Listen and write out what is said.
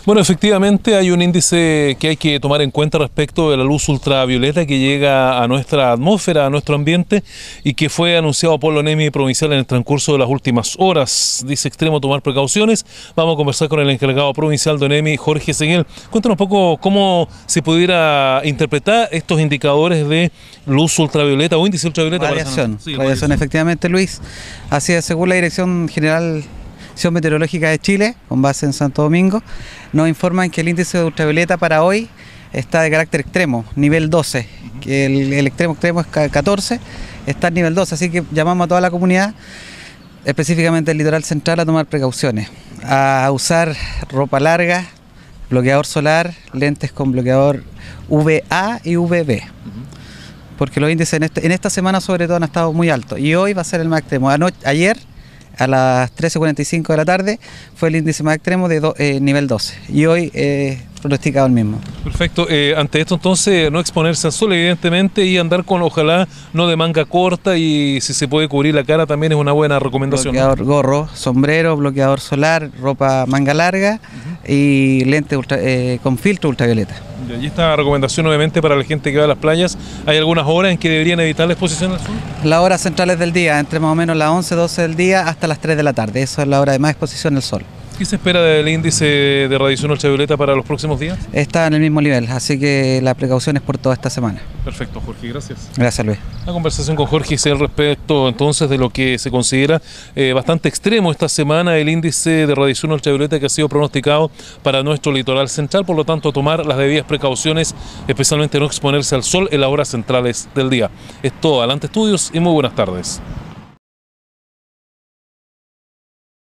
Bueno, efectivamente hay un índice que hay que tomar en cuenta respecto de la luz ultravioleta que llega a nuestra atmósfera, a nuestro ambiente, y que fue anunciado por la ONEMI provincial en el transcurso de las últimas horas. Dice extremo tomar precauciones. Vamos a conversar con el encargado provincial de ONEMI, Jorge Seguel. Cuéntanos un poco cómo se pudiera interpretar estos indicadores de luz ultravioleta o índice ultravioleta. Radiación, radiación, efectivamente, Luis. Así es, según la Dirección General Meteorológica de Chile, con base en Santo Domingo, nos informan que el índice de ultravioleta para hoy está de carácter extremo, nivel 12, que el extremo es 14, está en nivel 12, así que llamamos a toda la comunidad, específicamente el litoral central, a tomar precauciones, a usar ropa larga, bloqueador solar, lentes con bloqueador UVA y UVB, porque los índices en esta semana sobre todo han estado muy altos, y hoy va a ser el más extremo. Ayer, a las 13:45 de la tarde, fue el índice más extremo de nivel 12, y hoy pronosticado el mismo. Perfecto. Ante esto, entonces, no exponerse al sol, evidentemente, y andar con, ojalá, no de manga corta, y si se puede cubrir la cara también es una buena recomendación. Bloqueador, gorro, sombrero, bloqueador solar, ropa manga larga y lente con filtro ultravioleta. Y esta recomendación, obviamente, para la gente que va a las playas, ¿hay algunas horas en que deberían evitar la exposición al sol? Las horas centrales del día, entre más o menos las 11, 12 del día hasta las 3 de la tarde. Eso es la hora de más exposición al sol. ¿Qué se espera del índice de radiación ultravioleta para los próximos días? Está en el mismo nivel, así que la precaución es por toda esta semana. Perfecto, Jorge, gracias. Gracias, Luis. La conversación con Jorge es al respecto entonces de lo que se considera bastante extremo esta semana, el índice de radiación ultravioleta que ha sido pronosticado para nuestro litoral central, por lo tanto tomar las debidas precauciones, especialmente no exponerse al sol en las horas centrales del día. Es todo, adelante estudios y muy buenas tardes.